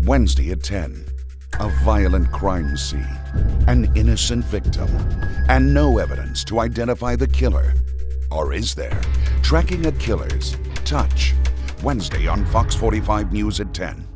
Wednesday at 10. A violent crime scene, an innocent victim, and no evidence to identify the killer. Or is there? Tracking a Killer's Touch. Wednesday on Fox 45 News at 10.